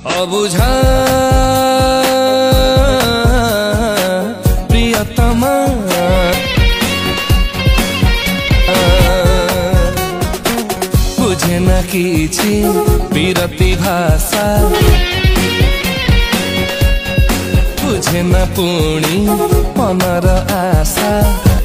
अबुझा प्रियतमा बुझे न किछि विरति भाषा बुझे न पुणी मनर आशा।